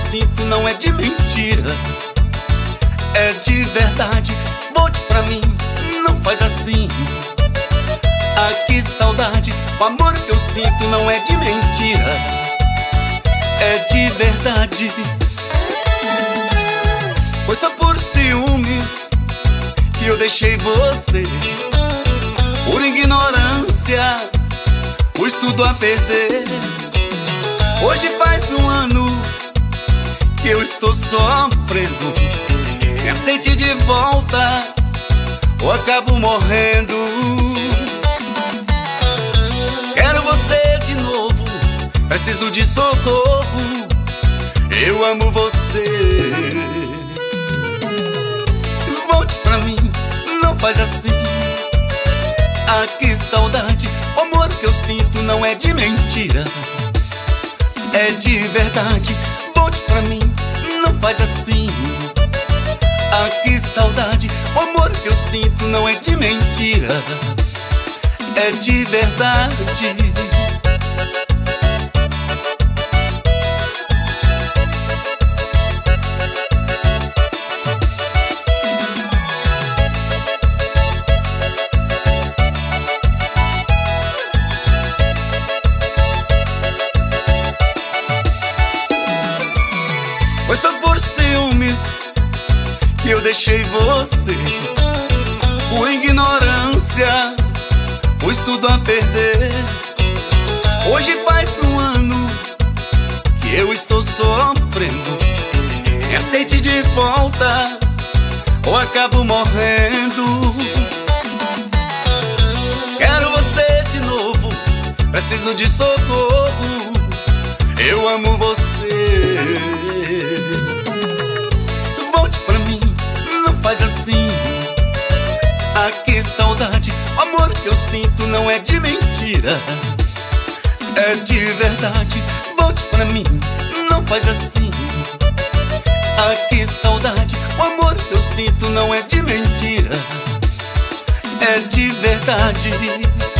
sinto não é de mentira, é de verdade. Volte pra mim, não faz assim. Ah, que saudade, o amor que eu sinto não é de mentira, é de verdade. Foi só por ciúmes que eu deixei você, por ignorância pus tudo a perder. Hoje faz um ano que eu estou sofrendo. Me aceite de volta ou acabo morrendo. Quero você de novo, preciso de socorro. Eu amo você. Volte pra mim, não faz assim. Ah, que saudade, o amor que eu sinto não é de mentira, é de verdade. Volte pra mim, não faz assim. Ah, que saudade, o amor que eu sinto não é de mentira, é de verdade. Foi só por ciúmes que eu deixei você, por ignorância pus tudo a perder. Hoje faz um ano que eu estou sofrendo. Me aceite de volta ou acabo morrendo. Quero você de novo, preciso de socorro. Eu amo você. Volte pra mim, não faz assim. Ah, que saudade, o amor que eu sinto não é de mentira, é de verdade. Volte pra mim, não faz assim. Ah, que saudade, o amor que eu sinto não é de mentira, é de verdade.